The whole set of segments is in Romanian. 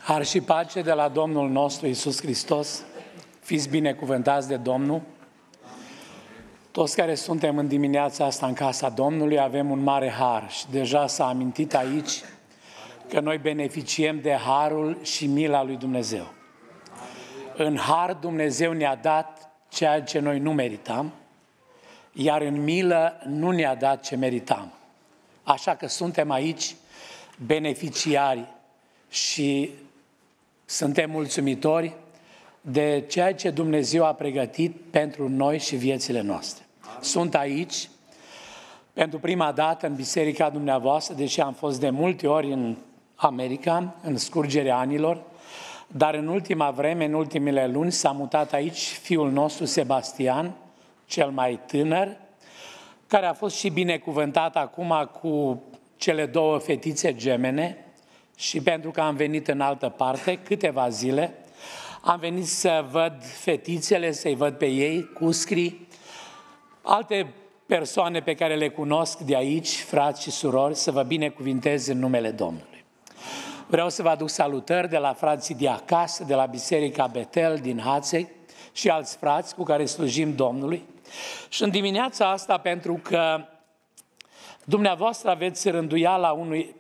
Har și pace de la Domnul nostru Iisus Hristos, fiți binecuvântați de Domnul. Toți care suntem în dimineața asta în casa Domnului avem un mare har și deja s-a amintit aici că noi beneficiem de harul și mila lui Dumnezeu. În har Dumnezeu ne-a dat ceea ce noi nu meritam, iar în milă nu ne-a dat ce meritam. Așa că suntem aici beneficiari și suntem mulțumitori de ceea ce Dumnezeu a pregătit pentru noi și viețile noastre. Sunt aici pentru prima dată în biserica dumneavoastră, deși am fost de multe ori în America, în scurgerea anilor, dar în ultima vreme, în ultimele luni, s-a mutat aici fiul nostru Sebastian, cel mai tânăr, care a fost și binecuvântat acum cu cele două fetițe gemene și pentru că am venit în altă parte câteva zile, am venit să văd fetițele, să-i văd pe ei, cuscrii, alte persoane pe care le cunosc de aici, frați și surori, să vă binecuvintez în numele Domnului. Vreau să vă aduc salutări de la frații de acasă, de la Biserica Betel din Hațeg și alți frați cu care slujim Domnului. Și în dimineața asta, pentru că dumneavoastră aveți rânduiala unui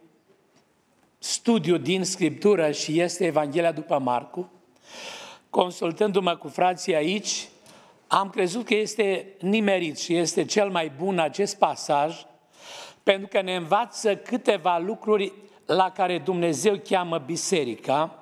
studiu din Scriptură și este Evanghelia după Marcu, consultându-mă cu frații aici, am crezut că este nimerit și este cel mai bun acest pasaj, pentru că ne învață câteva lucruri la care Dumnezeu cheamă biserica.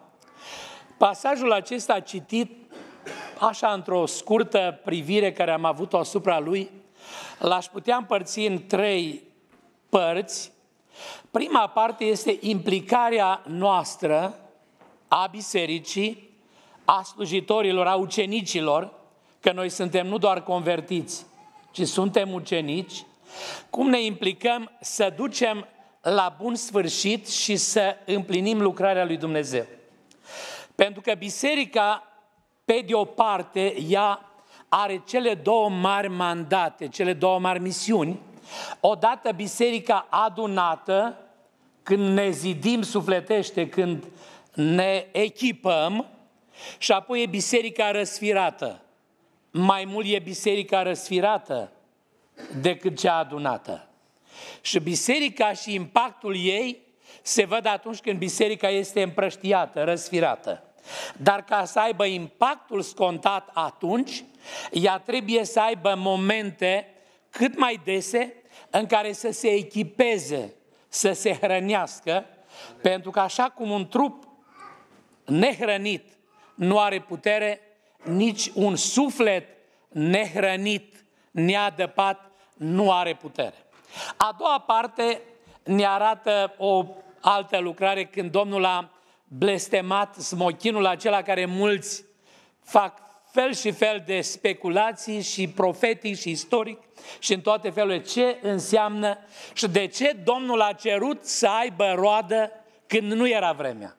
Pasajul acesta citit așa într-o scurtă privire care am avut-o asupra lui, l-aș putea împărți în 3 părți. Prima parte este implicarea noastră a bisericii, a slujitorilor, a ucenicilor, că noi suntem nu doar convertiți, ci suntem ucenici, cum ne implicăm să ducem la bun sfârșit și să împlinim lucrarea lui Dumnezeu. Pentru că biserica, pe de o parte, ea are cele 2 mari mandate, cele 2 mari misiuni. Odată biserica adunată, când ne zidim sufletește, când ne echipăm, și apoi e biserica răsfirată. Mai mult e biserica răsfirată decât cea adunată. Și biserica și impactul ei se văd atunci când biserica este împrăștiată, răsfirată. Dar ca să aibă impactul scontat atunci, ea trebuie să aibă momente cât mai dese în care să se echipeze, să se hrănească, pentru că așa cum un trup nehrănit nu are putere, nici un suflet nehrănit, neadăpat, nu are putere. A doua parte ne arată o altă lucrare când Domnul a blestemat smochinul acela care mulți fac fel și fel de speculații și profetic și istoric și în toate felurile ce înseamnă și de ce Domnul a cerut să aibă roadă când nu era vremea.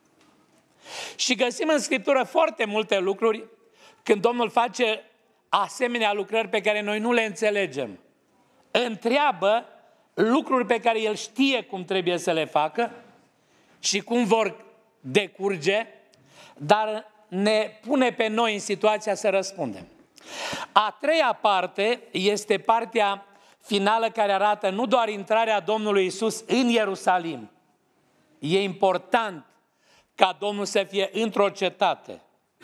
Și găsim în Scriptură foarte multe lucruri când Domnul face asemenea lucrări pe care noi nu le înțelegem. Întreabă lucruri pe care El știe cum trebuie să le facă și cum vor decurge, dar ne pune pe noi în situația să răspundem. A treia parte este partea finală care arată nu doar intrarea Domnului Iisus în Ierusalim. E important ca Domnul să fie într-o cetate.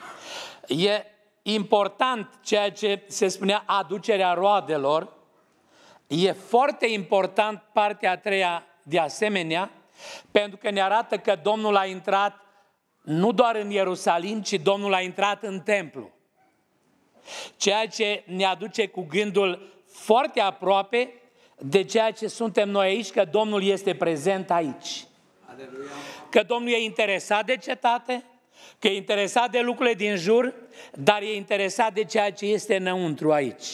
E important ceea ce se spunea aducerea roadelor. E foarte important partea a treia de asemenea, pentru că ne arată că Domnul a intrat nu doar în Ierusalim, ci Domnul a intrat în templu. Ceea ce ne aduce cu gândul foarte aproape de ceea ce suntem noi aici, că Domnul este prezent aici. Aleluia. Că Domnul e interesat de cetate, că e interesat de lucrurile din jur, dar e interesat de ceea ce este înăuntru aici.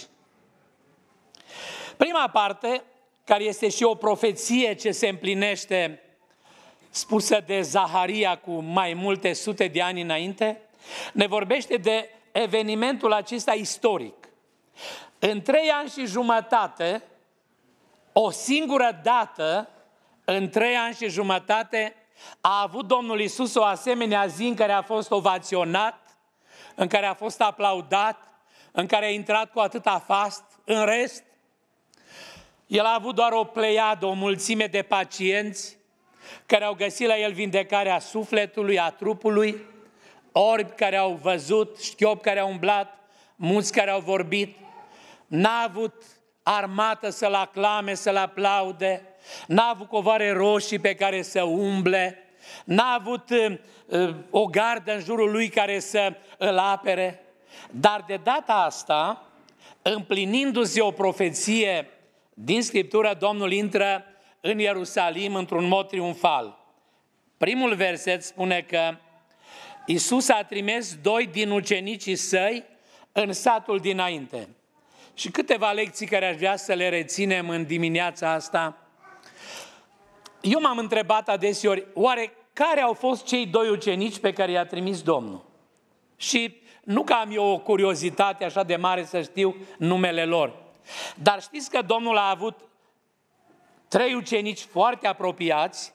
Prima parte, care este și o profeție ce se împlinește, spusă de Zaharia cu mai multe sute de ani înainte, ne vorbește de evenimentul acesta istoric. În 3 ani și jumătate, o singură dată, în 3 ani și jumătate, A avut Domnul Iisus o asemenea zi în care a fost ovaționat, în care a fost aplaudat, în care a intrat cu atâta fast? În rest, el a avut doar o pleiadă, o mulțime de pacienți care au găsit la el vindecarea sufletului, a trupului, orbi care au văzut, șchiopi care au umblat, muți care au vorbit. N-a avut armată să-l aclame, să-l aplaude, n-a avut covoare roșii pe care să umble, n-a avut o gardă în jurul lui care să îl apere. Dar de data asta, împlinindu-se o profeție din Scriptură, Domnul intră în Ierusalim într-un mod triumfal. Primul verset spune că Iisus a trimis 2 din ucenicii săi în satul dinainte. Și câteva lecții care aș vrea să le reținem în dimineața asta. Eu m-am întrebat adeseori, oare care au fost cei 2 ucenici pe care i-a trimis Domnul? Și nu că am eu o curiozitate așa de mare să știu numele lor. Dar știți că Domnul a avut 3 ucenici foarte apropiați,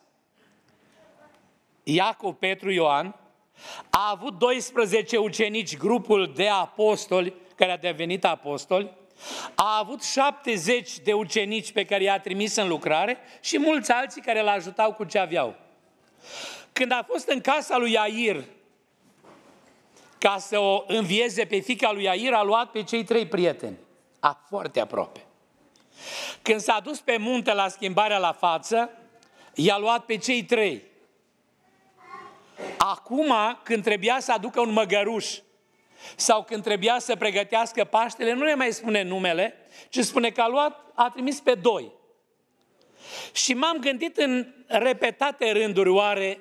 Iacov, Petru, Ioan, a avut 12 ucenici, grupul de apostoli, care a devenit apostoli, a avut 70 de ucenici pe care i-a trimis în lucrare și mulți alții care l ajutau cu ce aveau. Când a fost în casa lui Iair, ca să o învieze pe fiica lui Iair, a luat pe cei 3 prieteni, foarte aproape. Când s-a dus pe munte la schimbarea la față, i-a luat pe cei 3. Acum, când trebuia să aducă un măgăruș sau când trebuia să pregătească Paștele, nu le mai spune numele, ci spune că a trimis pe 2. Și m-am gândit în repetate rânduri, oare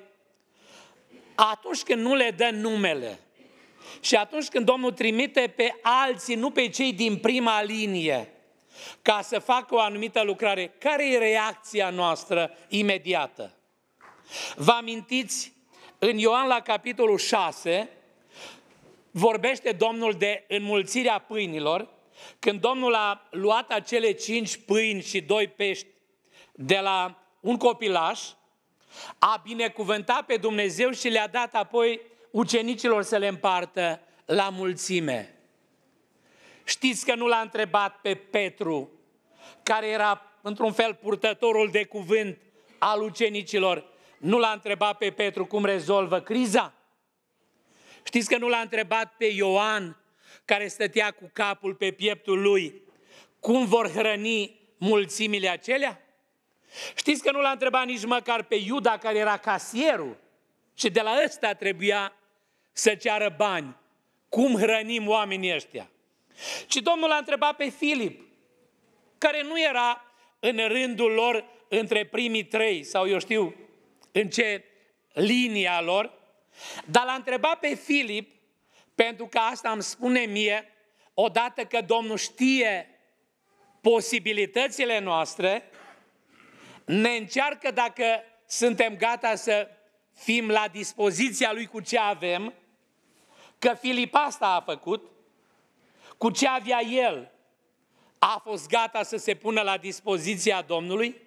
atunci când nu le dă numele și atunci când Domnul trimite pe alții, nu pe cei din prima linie, ca să facă o anumită lucrare, care e reacția noastră imediată? Vă amintiți, în Ioan la capitolul 6, vorbește Domnul de înmulțirea pâinilor, când Domnul a luat acele 5 pâini și 2 pești de la un copilaș, a binecuvântat pe Dumnezeu și le-a dat apoi ucenicilor să le împartă la mulțime. Știți că nu l-a întrebat pe Petru, care era într-un fel purtătorul de cuvânt al ucenicilor, nu l-a întrebat pe Petru cum rezolvă criza? Știți că nu l-a întrebat pe Ioan, care stătea cu capul pe pieptul lui, cum vor hrăni mulțimile acelea? Știți că nu l-a întrebat nici măcar pe Iuda, care era casierul și de la ăsta trebuia să ceară bani. Cum hrănim oamenii ăștia? Ci Domnul l-a întrebat pe Filip, care nu era în rândul lor între primii 3, sau eu știu în ce linia lor, dar l-a întrebat pe Filip, pentru că asta îmi spune mie, odată că Domnul știe posibilitățile noastre, ne încearcă dacă suntem gata să fim la dispoziția Lui cu ce avem, că Filip asta a făcut, cu ce avea el, a fost gata să se pună la dispoziția Domnului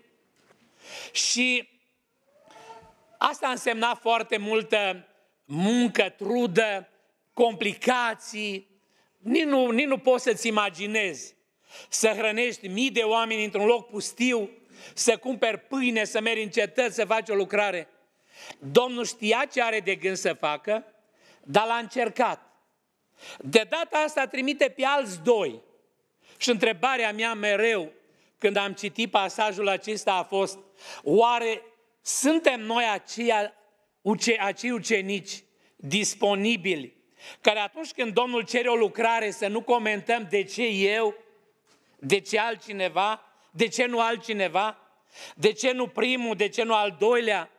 și asta însemna foarte multă muncă, trudă, complicații, nici nu poți să-ți imaginezi să hrănești mii de oameni într-un loc pustiu, să cumperi pâine, să mergi în cetăți, să faci o lucrare. Domnul știa ce are de gând să facă, dar l-a încercat. De data asta trimite pe alți 2. Și întrebarea mea mereu, când am citit pasajul acesta, a fost, oare suntem noi acei ucenici disponibili, care atunci când Domnul cere o lucrare să nu comentăm de ce eu, de ce altcineva, de ce nu altcineva, de ce nu primul, de ce nu al doilea?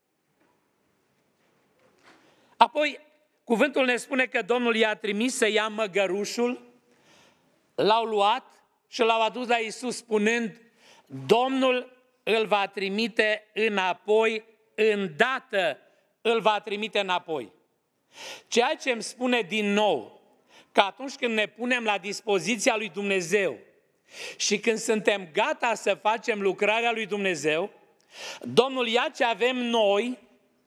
Apoi, cuvântul ne spune că Domnul i-a trimis să ia măgărușul, l-au luat și l-au adus la Iisus spunând, Domnul îl va trimite înapoi, îndată îl va trimite înapoi. Ceea ce îmi spune din nou, că atunci când ne punem la dispoziția lui Dumnezeu și când suntem gata să facem lucrarea lui Dumnezeu, Domnul ia ce avem noi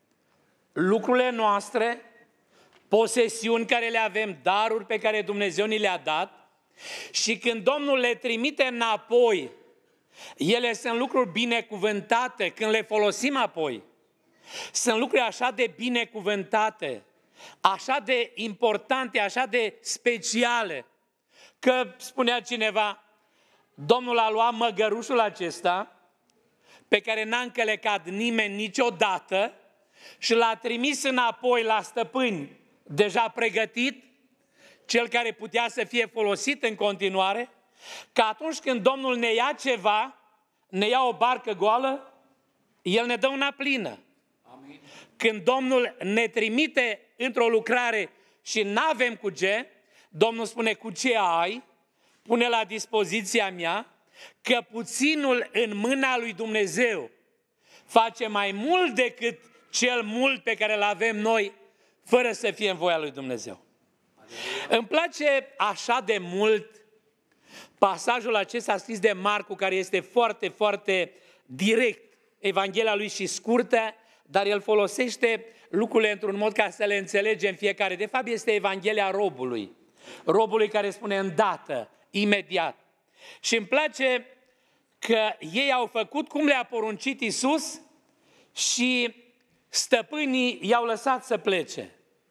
lucrurile noastre, posesiuni care le avem, daruri pe care Dumnezeu ni le-a dat și când Domnul le trimite înapoi, ele sunt lucruri binecuvântate când le folosim apoi. Sunt lucruri așa de binecuvântate, așa de importante, așa de speciale, că spunea cineva, Domnul a luat măgărușul acesta, pe care n-a încălecat nimeni niciodată, și l-a trimis înapoi la stăpâni, deja pregătit, cel care putea să fie folosit în continuare, că atunci când Domnul ne ia ceva, ne ia o barcă goală, El ne dă una plină. Amin. Când Domnul ne trimite într-o lucrare și n-avem cu ce, Domnul spune, cu ce ai, pune la dispoziția mea, că puținul în mâna lui Dumnezeu face mai mult decât cel mult pe care îl avem noi, fără să fie în voia lui Dumnezeu. Îmi place așa de mult pasajul acesta scris de Marcu, care este foarte, foarte direct. Evanghelia lui și scurtă, dar el folosește lucrurile într-un mod ca să le înțelegem fiecare. De fapt, este Evanghelia robului. Robului care spune îndată, imediat. Și îmi place că ei au făcut cum le-a poruncit Iisus și stăpânii i-au lăsat să plece.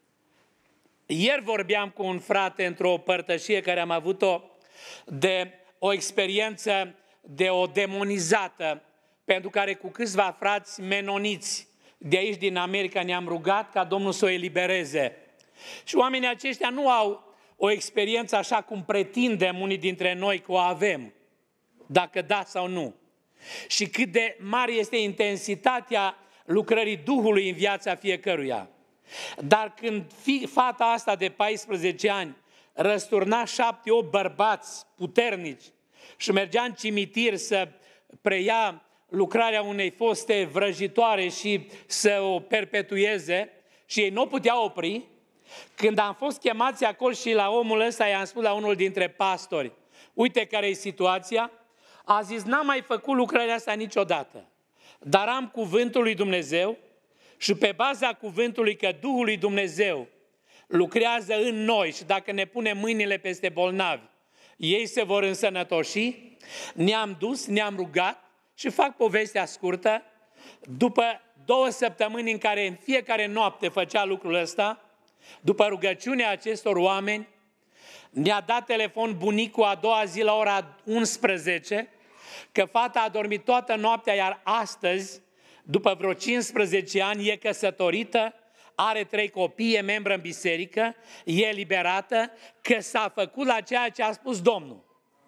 Ieri vorbeam cu un frate într-o părtășie care am avut-o de o experiență de o demonizată, pentru care cu câțiva frați menoniți de aici din America ne-am rugat ca Domnul să o elibereze. Și oamenii aceștia nu au o experiență așa cum pretindem unii dintre noi că o avem, dacă da sau nu. Și cât de mare este intensitatea lucrării Duhului în viața fiecăruia. Dar când fata asta de 14 ani răsturna 7-8 bărbați puternici și mergea în cimitir să preia lucrarea unei foste vrăjitoare și să o perpetueze și ei nu o puteau opri, când am fost chemați acolo și la omul ăsta i-am spus la unul dintre pastori, uite care e situația, a zis, n-am mai făcut lucrarea asta niciodată, dar am cuvântul lui Dumnezeu și pe baza cuvântului că Duhul lui Dumnezeu lucrează în noi și dacă ne punem mâinile peste bolnavi, ei se vor însănătoși, ne-am dus, ne-am rugat și fac povestea scurtă, după 2 săptămâni în care în fiecare noapte făcea lucrul ăsta, după rugăciunea acestor oameni, ne-a dat telefon bunicul a doua zi la ora 11, că fata a dormit toată noaptea, iar astăzi, după vreo 15 ani, e căsătorită, are 3 copii, e membră în biserică, e eliberată, că s-a făcut la ceea ce a spus Domnul.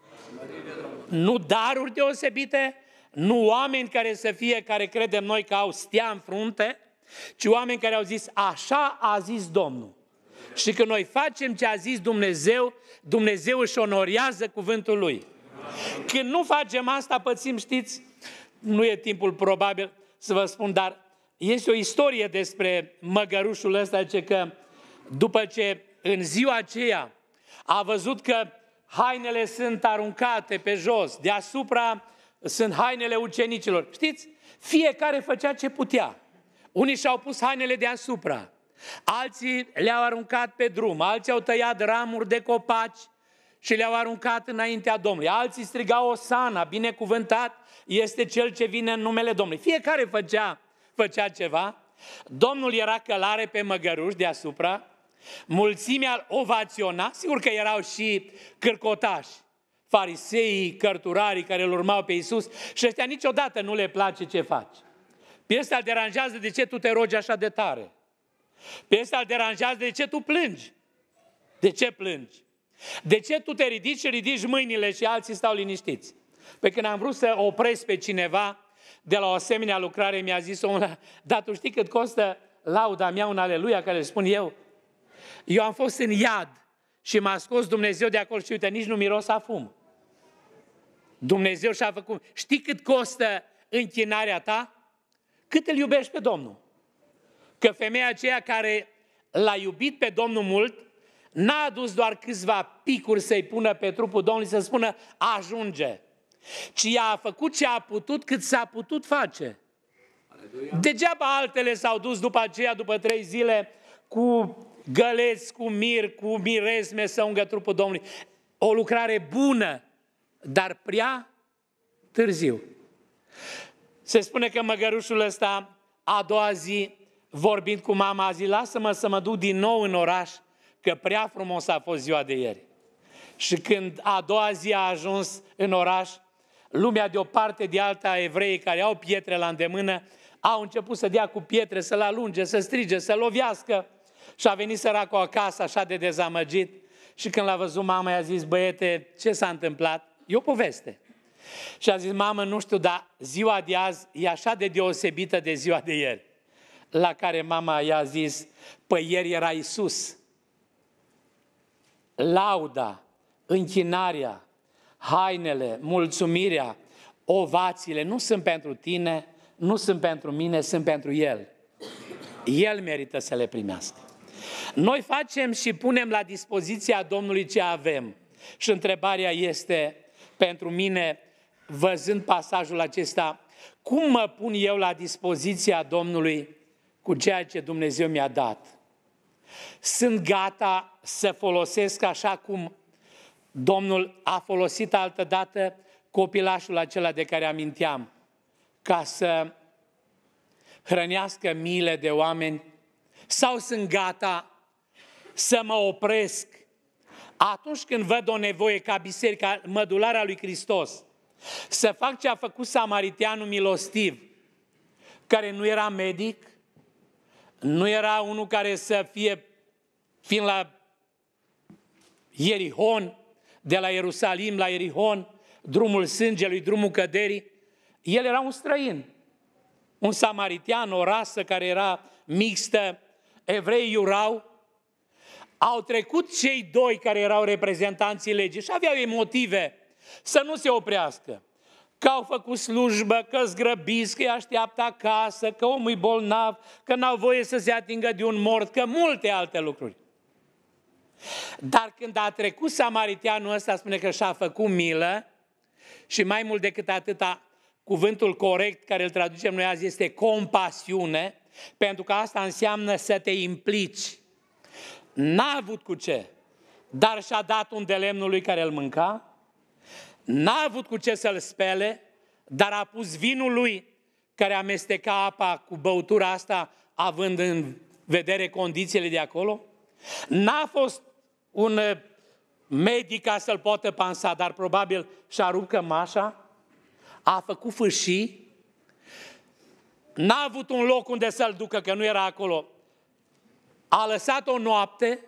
Nu daruri deosebite, nu oameni care să fie, care credem noi că au stea în frunte, ci oameni care au zis, așa a zis Domnul. Și când noi facem ce a zis Dumnezeu, Dumnezeu își onorează cuvântul Lui. Când nu facem asta, pățim, știți, nu e timpul probabil să vă spun, dar este o istorie despre măgărușul ăsta, zice că după ce în ziua aceea a văzut că hainele sunt aruncate pe jos, deasupra sunt hainele ucenicilor. Știți, fiecare făcea ce putea. Unii și-au pus hainele deasupra, alții le-au aruncat pe drum, alții au tăiat ramuri de copaci și le-au aruncat înaintea Domnului. Alții strigau Osana, binecuvântat este Cel ce vine în numele Domnului. Fiecare făcea ceva. Domnul era călare pe măgăruș deasupra, mulțimea ovaționa, sigur că erau și cârcotași, fariseii, cărturarii care îl urmau pe Iisus și ăștia niciodată nu le place ce faci. Pe ăsta îl deranjează de ce tu te rogi așa de tare. Pe ăsta îl deranjează de ce tu plângi. De ce plângi? De ce tu te ridici și ridici mâinile și alții stau liniștiți? Pe când am vrut să opresc pe cineva de la o asemenea lucrare, mi-a zis omul, dar tu știi cât costă lauda mea, un aleluia, care spun eu? Eu am fost în iad și m-a scos Dumnezeu de acolo și uite, nici nu miros a fum. Dumnezeu și-a făcut. Știi cât costă închinarea ta? Cât îl iubești pe Domnul? Că femeia aceea care l-a iubit pe Domnul mult, n-a adus doar câțiva picuri să-i pună pe trupul Domnului să spună ajunge, ci ea a făcut ce a putut cât s-a putut face. Degeaba altele s-au dus după aceea, după 3 zile, cu găleți, cu mir, cu miresme să ungă trupul Domnului. O lucrare bună, dar prea târziu. Se spune că măgărușul ăsta, a doua zi, vorbind cu mama, a zis, lasă-mă să mă duc din nou în oraș, că prea frumos a fost ziua de ieri. Și când a doua zi a ajuns în oraș, lumea de o parte de alta, evreii care au pietre la îndemână, au început să dea cu pietre, să-l alunge, să strige, să lovească. Și a venit săracul acasă așa de dezamăgit și când l-a văzut mama i-a zis, băiete, ce s-a întâmplat? E o poveste. Și a zis, mamă, nu știu, dar ziua de azi e așa de deosebită de ziua de ieri. La care mama i-a zis, păi ieri era Iisus. Lauda, închinarea, hainele, mulțumirea, ovațiile nu sunt pentru tine, nu sunt pentru mine, sunt pentru El. El merită să le primească. Noi facem și punem la dispoziția Domnului ce avem. Și întrebarea este, pentru mine, văzând pasajul acesta, cum mă pun eu la dispoziția Domnului cu ceea ce Dumnezeu mi-a dat? Sunt gata să folosesc așa cum Domnul a folosit altădată copilașul acela de care aminteam, ca să hrănească miile de oameni? Sau sunt gata să mă opresc atunci când văd o nevoie ca biserica, mădularea lui Hristos, să fac ce a făcut samariteanul milostiv, care nu era medic, nu era unul care să fiind la Ierihon, de la Ierusalim la Ierihon, drumul sângelui, drumul căderii. El era un străin, un samaritean, o rasă care era mixtă, evreii iurau. Au trecut cei doi care erau reprezentanții legii și aveau ei motive să nu se oprească. Că au făcut slujbă, că zgrăbiți, că îi așteaptă acasă, că omul e bolnav, că n-au voie să se atingă de un mort, că multe alte lucruri. Dar când a trecut samariteanul ăsta, spune că și-a făcut milă și mai mult decât atâta, cuvântul corect care îl traducem noi azi este compasiune, pentru că asta înseamnă să te implici. N-a avut cu ce, dar și-a dat un de lemnul lui care îl mânca, n-a avut cu ce să-l spele, dar a pus vinul lui care amesteca apa cu băutura asta, având în vedere condițiile de acolo. N-a fost un medic ca să-l poată pansa, dar probabil și-a rupt cămașa, a făcut fâșii, n-a avut un loc unde să-l ducă, că nu era acolo. A lăsat o noapte,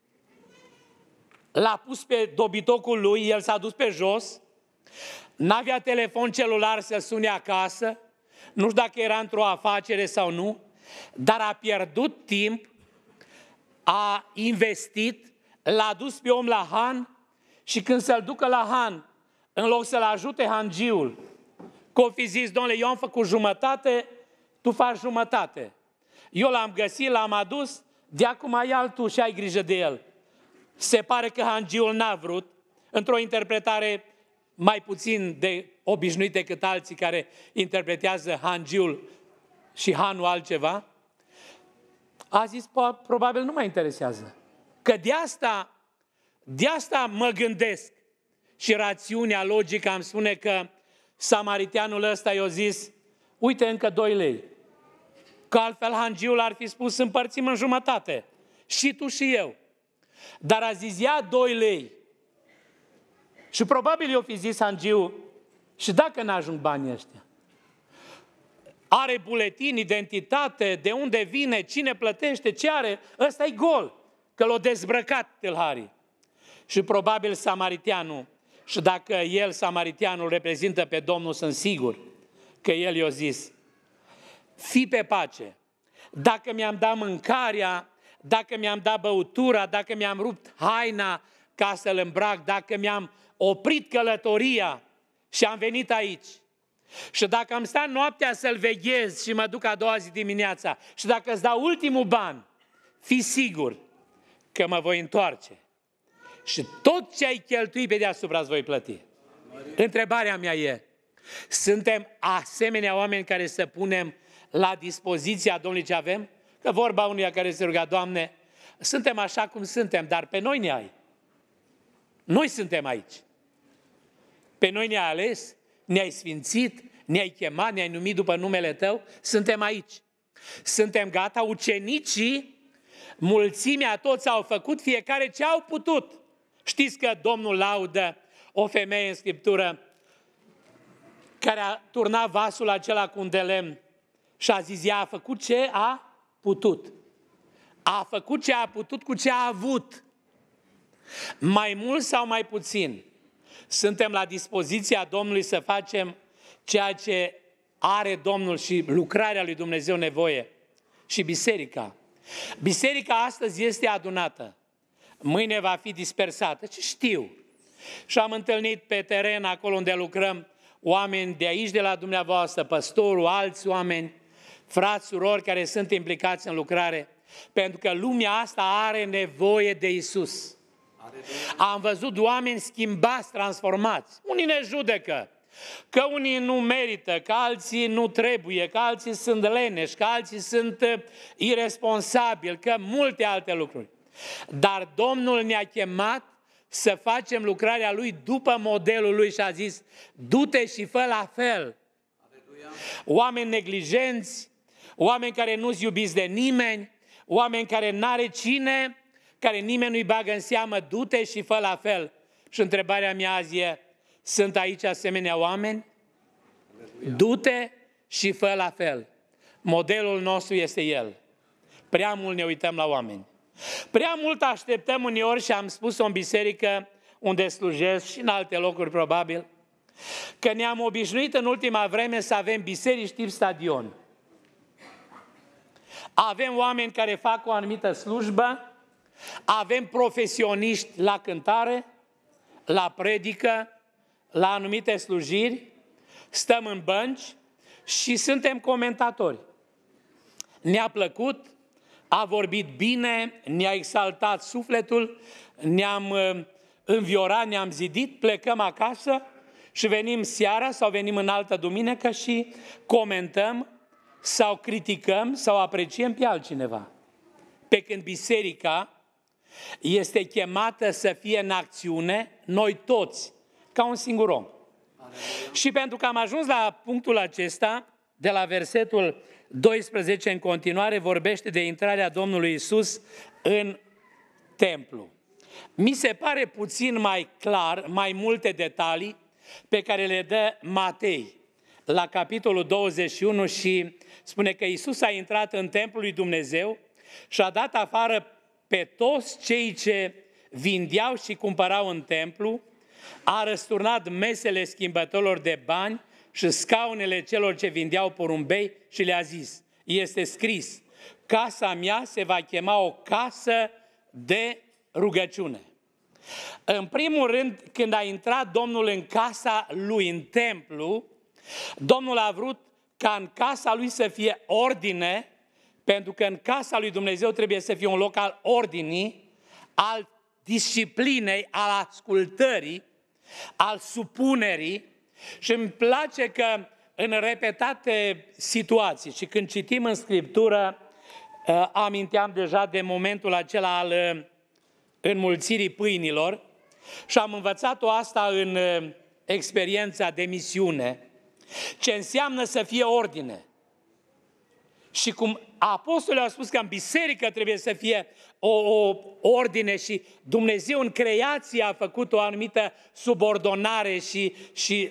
l-a pus pe dobitocul lui, el s-a dus pe jos, n-avea telefon celular să sune acasă, nu știu dacă era într-o afacere sau nu, dar a pierdut timp, a investit, l-a dus pe om la Han și când să-l ducă la Han, în loc să-l ajute hangiul, că o fi zis, domnule, eu am făcut jumătate, tu faci jumătate. Eu l-am găsit, l-am adus, de acum ia-l tu și ai grijă de el. Se pare că hangiul n-a vrut, într-o interpretare mai puțin de obișnuit decât alții care interpretează hangiul și hanul altceva, a zis, probabil nu mă interesează. Că de asta mă gândesc. Și rațiunea, logica îmi spune că samariteanul ăsta i-a zis, uite încă 2 lei. Că altfel hangiul ar fi spus, împărțim în jumătate. Și tu și eu. Dar a zis, ia 2 lei. Și probabil i-o fi zis hangiul, și dacă n-ajung banii ăștia? Are buletin, identitate, de unde vine, cine plătește, ce are? Ăsta e gol, că l-a dezbrăcat tâlharii. Și probabil samariteanul, și dacă el, samariteanul, reprezintă pe Domnul, sunt sigur că el i-a zis, fii pe pace, dacă mi-am dat mâncarea, dacă mi-am dat băutura, dacă mi-am rupt haina ca să-l îmbrac, dacă mi-am oprit călătoria și am venit aici, și dacă am stat noaptea să-l veghez și mă duc a doua zi dimineața, și dacă îți dau ultimul ban, fii sigur că mă voi întoarce. Și tot ce ai cheltuit pe deasupra îți voi plăti. Întrebarea mea e, suntem asemenea oameni care să punem la dispoziția Domnului ce avem? Că vorba unuia care se ruga, Doamne, suntem așa cum suntem, dar pe noi ne ai. Noi suntem aici. Pe noi ne-ai ales, ne-ai sfințit, ne-ai chemat, ne-ai numit după numele Tău, suntem aici. Suntem gata, ucenicii, mulțimea toți au făcut fiecare ce au putut. Știți că Domnul laudă o femeie în Scriptură care a turnat vasul acela cu un de lemn și a zis, ea a făcut ce a putut. A făcut ce a putut cu ce a avut. Mai mult sau mai puțin, suntem la dispoziția Domnului să facem ceea ce are Domnul și lucrarea lui Dumnezeu nevoie. Și biserica. Biserica astăzi este adunată. Mâine va fi dispersată. Ce știu? Și am întâlnit pe teren, acolo unde lucrăm, oameni de aici, de la dumneavoastră, păstorul, alți oameni, frați, surori care sunt implicați în lucrare, pentru că lumea asta are nevoie de Iisus. Am văzut oameni schimbați, transformați. Unii ne judecă că unii nu merită, că alții nu trebuie, că alții sunt leneși, că alții sunt irresponsabili, că multe alte lucruri. Dar Domnul ne-a chemat să facem lucrarea Lui după modelul Lui și a zis, du-te și fă la fel. Oameni neglijenți, oameni care nu-s iubiți de nimeni, oameni care n-are cine, care nimeni nu-i bagă în seamă, du-te și fă la fel. Și întrebarea mea azi e, sunt aici asemenea oameni? Du-te și fă la fel. Modelul nostru este El. Prea mult ne uităm la oameni. Prea mult așteptăm uneori și am spus-o în biserică unde slujesc și în alte locuri probabil, că ne-am obișnuit în ultima vreme să avem biserici tip stadion. Avem oameni care fac o anumită slujbă, avem profesioniști la cântare, la predică, la anumite slujiri, stăm în bănci și suntem comentatori. Ne-a plăcut, a vorbit bine, ne-a exaltat sufletul, ne-am înviorat, ne-am zidit, plecăm acasă și venim seara sau venim în altă duminică și comentăm sau criticăm sau apreciem pe altcineva. Pe când biserica este chemată să fie în acțiune, noi toți, ca un singur om. Și pentru că am ajuns la punctul acesta, de la versetul 12 în continuare, vorbește de intrarea Domnului Iisus în templu. Mi se pare puțin mai clar, mai multe detalii pe care le dă Matei la capitolul 21 și spune că Iisus a intrat în templul lui Dumnezeu și a dat afară pe toți cei ce vindeau și cumpărau în templu, a răsturnat mesele schimbătorilor de bani și scaunele celor ce vindeau porumbei și le-a zis, este scris, casa mea se va chema o casă de rugăciune. În primul rând, când a intrat Domnul în casa lui, în templu, Domnul a vrut ca în casa lui să fie ordine, pentru că în casa lui Dumnezeu trebuie să fie un loc al ordinii, al disciplinei, al ascultării, al supunerii. Și îmi place că în repetate situații și când citim în Scriptură, aminteam deja de momentul acela al înmulțirii pâinilor și am învățat-o asta în experiența de misiune, ce înseamnă să fie ordine. Și cum apostolii au spus că în biserică trebuie să fie o ordine și Dumnezeu în creație a făcut o anumită subordonare și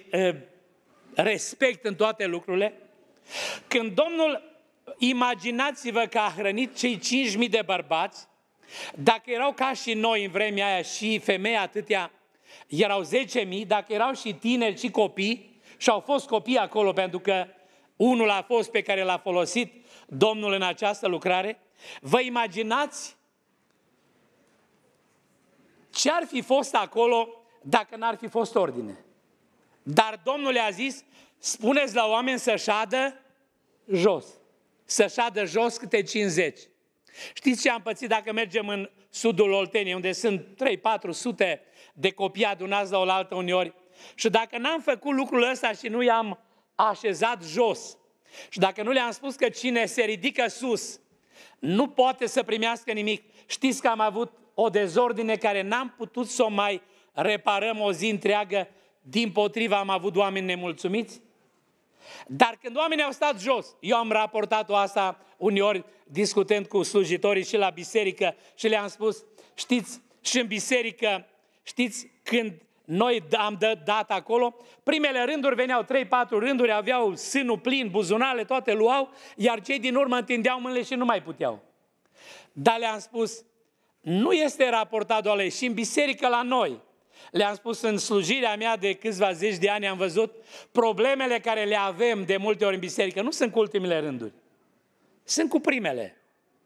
respect în toate lucrurile. Când Domnul, imaginați-vă că a hrănit cei 5.000 de bărbați, dacă erau ca și noi în vremea aia și femei atâtea, erau 10.000, dacă erau și tineri și copii, și au fost copii acolo pentru că unul a fost pe care l-a folosit Domnul în această lucrare, vă imaginați ce ar fi fost acolo dacă n-ar fi fost ordine. Dar Domnul le-a zis, spuneți la oameni să șadă jos. Să șadă jos câte 50. Știți ce am pățit dacă mergem în sudul Olteniei, unde sunt 300-400 de copii adunați la oaltă uneori, și dacă n-am făcut lucrul ăsta și nu i-am așezat jos, Și dacă nu le-am spus că cine se ridică sus nu poate să primească nimic, știți că am avut o dezordine care n-am putut să o mai reparăm o zi întreagă, dimpotrivă am avut oameni nemulțumiți? Dar când oamenii au stat jos, eu am raportat-o asta uneori discutând cu slujitorii și la biserică și le-am spus, știți, și în biserică, știți, când noi am dat acolo, primele rânduri veneau 3-4 rânduri, aveau sânul plin, buzunale, toate luau, iar cei din urmă întindeau mâinile și nu mai puteau. Dar le-am spus, nu este raportat doar și în biserică la noi. Le-am spus în slujirea mea de câțiva zeci de ani, am văzut problemele care le avem de multe ori în biserică. Nu sunt cu ultimele rânduri, sunt cu primele.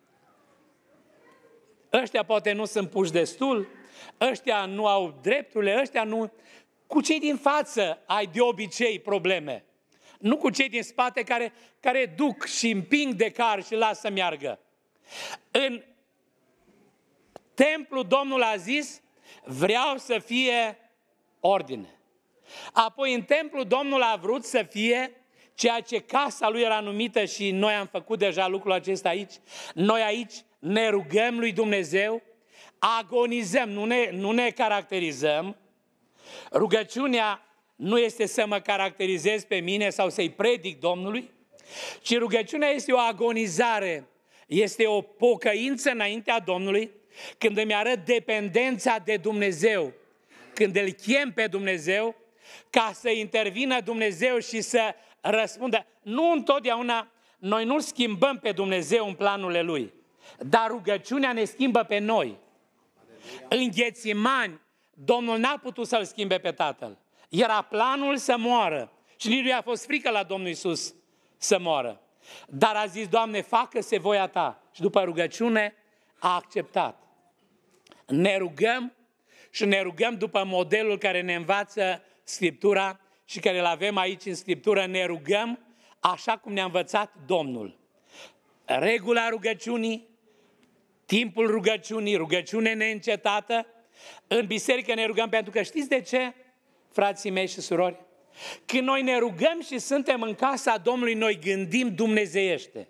Ăștia poate nu sunt puși destul, ăștia nu au drepturile, ăștia nu... Cu cei din față ai de obicei probleme. Nu cu cei din spate care duc și împing de car și lasă să meargă. În templu Domnul a zis, vreau să fie ordine. Apoi în templu Domnul a vrut să fie ceea ce casa lui era numită și noi am făcut deja lucrul acesta aici. Noi aici ne rugăm lui Dumnezeu, agonizăm, nu ne caracterizăm. Rugăciunea nu este să mă caracterizez pe mine sau să-i predic Domnului, ci rugăciunea este o agonizare, este o pocăință înaintea Domnului, când îmi arăt dependența de Dumnezeu, când îl chem pe Dumnezeu, ca să intervină Dumnezeu și să răspundă. Nu întotdeauna, noi nu schimbăm pe Dumnezeu în planurile Lui, dar rugăciunea ne schimbă pe noi. În Ghețimani, Domnul n-a putut să-L schimbe pe Tatăl. Era planul să moară și nici nu i-a fost frică la Domnul Iisus să moară. Dar a zis, Doamne, facă-se voia Ta. Și după rugăciune a acceptat. Ne rugăm și ne rugăm după modelul care ne învață Scriptura și care îl avem aici în Scriptură. Ne rugăm așa cum ne-a învățat Domnul. Regula rugăciunii, timpul rugăciunii, rugăciune neîncetată. În biserică ne rugăm pentru că știți de ce, frații mei și surori? Când noi ne rugăm și suntem în casa Domnului, noi gândim dumnezeiește.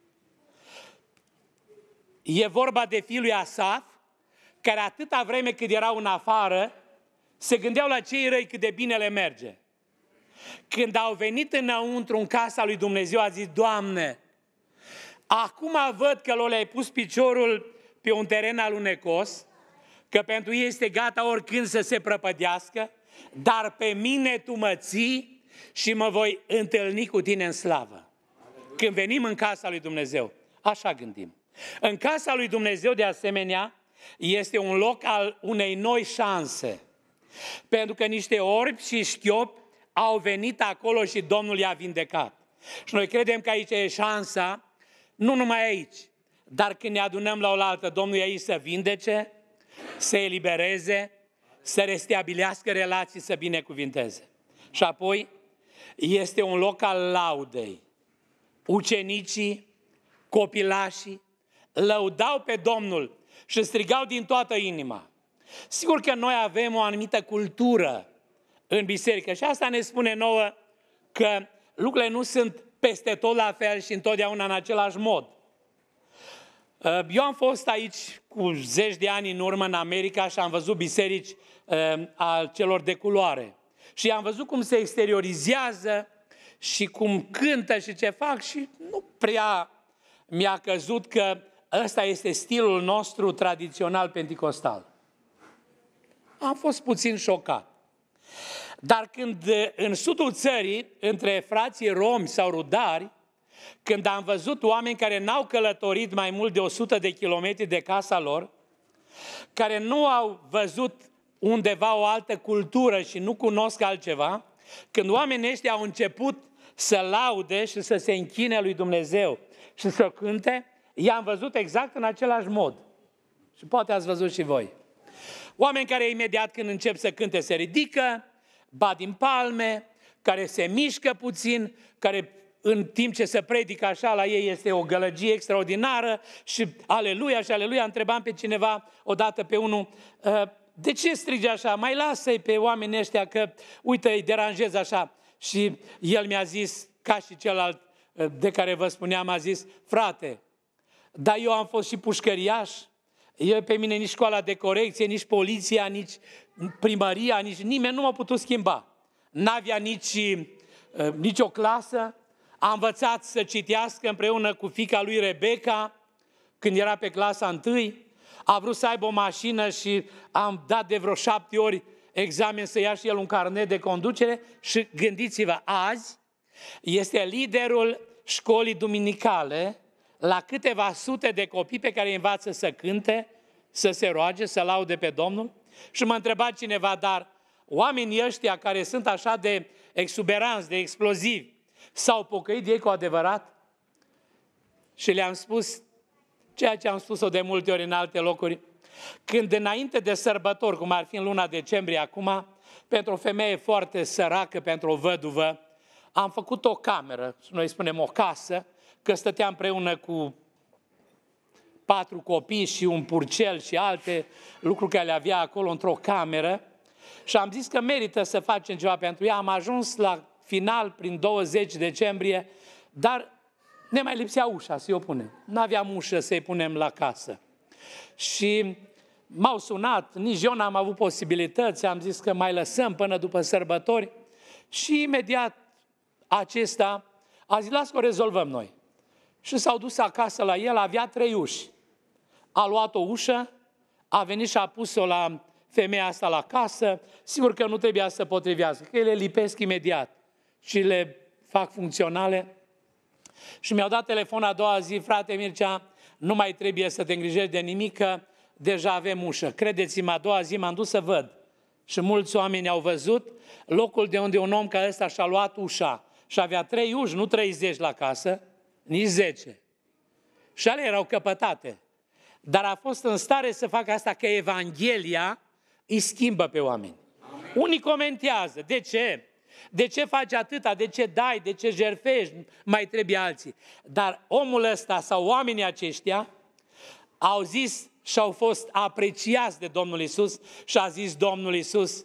E vorba de fiul lui Asaf, care atâta vreme cât erau în afară, se gândeau la cei răi cât de bine le merge. Când au venit înăuntru în casa lui Dumnezeu, a zis, Doamne, acum văd că le-ai pus piciorul pe un teren alunecos, că pentru ei este gata oricând să se prăpădească, dar pe mine Tu mă ții și mă voi întâlni cu Tine în slavă. Când venim în casa lui Dumnezeu, așa gândim. În casa lui Dumnezeu, de asemenea, este un loc al unei noi șanse. Pentru că niște orbi și șchiopi au venit acolo și Domnul i-a vindecat. Și noi credem că aici e șansa, nu numai aici, dar când ne adunăm la oaltă, Domnul e aici să vindece, să elibereze, să restabilească relații, să binecuvinteze. Și apoi este un loc al laudei. Ucenicii, copilașii lăudau pe Domnul și strigau din toată inima. Sigur că noi avem o anumită cultură în biserică și asta ne spune nouă că lucrurile nu sunt peste tot la fel și întotdeauna în același mod. Eu am fost aici cu zeci de ani în urmă în America și am văzut biserici al celor de culoare. Și am văzut cum se exteriorizează și cum cântă și ce fac și nu prea mi-a căzut că ăsta este stilul nostru tradițional penticostal. Am fost puțin șocat. Dar când în sudul țării, între frații romi sau rudari, când am văzut oameni care n-au călătorit mai mult de 100 de kilometri de casa lor, care nu au văzut undeva o altă cultură și nu cunosc altceva, când oamenii ăștia au început să laude și să se închine lui Dumnezeu și să cânte, i-am văzut exact în același mod. Și poate ați văzut și voi. Oameni care imediat când încep să cânte se ridică, bat din palme, care se mișcă puțin, care în timp ce se predică așa la ei este o gălăgie extraordinară și aleluia și aleluia. Întrebam pe cineva odată pe unul, de ce strige așa? Mai lasă-i pe oamenii ăștia că, uite, îi deranjez așa. Și el mi-a zis, ca și celălalt, de care vă spuneam a zis, frate, dar eu am fost și pușcăriaș, pe mine nici școala de corecție, nici poliția, nici primăria, nici nimeni nu m-a putut schimba. N-avea nici o clasă, a învățat să citească împreună cu fiica lui Rebecca, când era pe clasa 1, a vrut să aibă o mașină și am dat de vreo 7 ori examen să ia și el un carnet de conducere și gândiți-vă, azi este liderul școlii duminicale la câteva sute de copii pe care îi învață să cânte, să se roage, să laude pe Domnul. Și m-a întrebat cineva, dar oamenii ăștia care sunt așa de exuberanți, de explozivi, s-au pocăit ei cu adevărat? Și le-am spus ceea ce am spus-o de multe ori în alte locuri. Când înainte de sărbători, cum ar fi în luna decembrie acum, pentru o femeie foarte săracă, pentru o văduvă, am făcut o cameră, noi spunem o casă, că stătea împreună cu 4 copii și un purcel și alte lucruri care le avea acolo într-o cameră și am zis că merită să facem ceva pentru ea. Am ajuns la final prin 20 decembrie, dar ne mai lipsea ușa să-i o punem. N-aveam ușă să-i punem la casă. Și m-au sunat, nici eu n-am avut posibilități, am zis că mai lăsăm până după sărbători și imediat acesta a zis, las că o rezolvăm noi. Și s-au dus acasă la el, avea 3 uși. A luat o ușă, a venit și a pus-o la femeia asta la casă, sigur că nu trebuia să potrivească, că le lipesc imediat și le fac funcționale. Și mi-au dat telefon a doua zi, frate Mircea, nu mai trebuie să te îngrijești de nimic, că deja avem ușă. Credeți-mă, a doua zi m-am dus să văd. Și mulți oameni au văzut locul de unde un om ca ăsta și-a luat ușa. Și avea 3 uși, nu 30 la casă, nici 10. Și ale erau căpătate. Dar a fost în stare să facă asta, că Evanghelia îi schimbă pe oameni. Amin. Unii comentează, de ce? De ce faci atâta? De ce dai? De ce jertfești? Mai trebuie alții. Dar omul ăsta sau oamenii aceștia au zis și au fost apreciați de Domnul Iisus și a zis Domnul Iisus,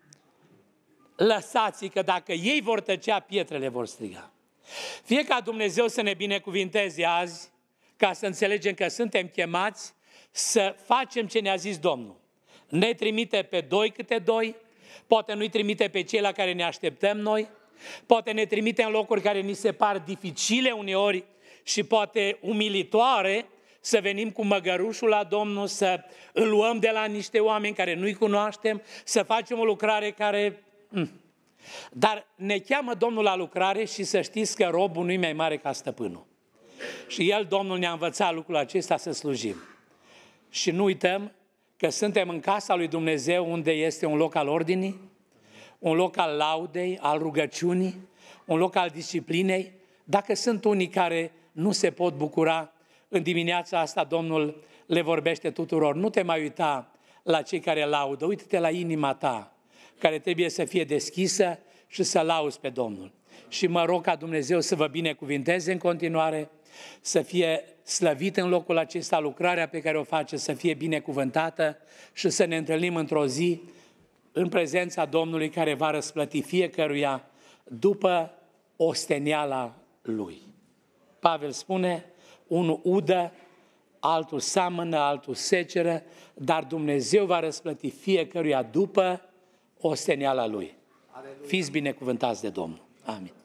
lăsați-i că dacă ei vor tăcea, pietrele vor striga. Fie ca Dumnezeu să ne binecuvinteze azi, ca să înțelegem că suntem chemați să facem ce ne-a zis Domnul. Ne trimite pe 2 câte 2, poate nu-i trimite pe cei la care ne așteptăm noi, poate ne trimite în locuri care ni se par dificile uneori și poate umilitoare, să venim cu măgărușul la Domnul, să îl luăm de la niște oameni care nu-i cunoaștem, să facem o lucrare care... Dar ne cheamă Domnul la lucrare și să știți că robul nu-i mai mare ca stăpânul. Și El, Domnul, ne-a învățat lucrul acesta să slujim. Și nu uităm că suntem în casa lui Dumnezeu, unde este un loc al ordinii, un loc al laudei, al rugăciunii, un loc al disciplinei. Dacă sunt unii care nu se pot bucura, în dimineața asta Domnul le vorbește tuturor. Nu te mai uita la cei care laudă, uite-te la inima ta, care trebuie să fie deschisă și să lauzi pe Domnul. Și mă rog ca Dumnezeu să vă binecuvinteze în continuare, să fie slăvit în locul acesta, lucrarea pe care o face să fie binecuvântată și să ne întâlnim într-o zi în prezența Domnului care va răsplăti fiecăruia după osteniala lui. Pavel spune, unul udă, altul seamănă, altul seceră, dar Dumnezeu va răsplăti fiecăruia după osteniala lui. Aleluia. Fiți binecuvântați de Domnul. Amin.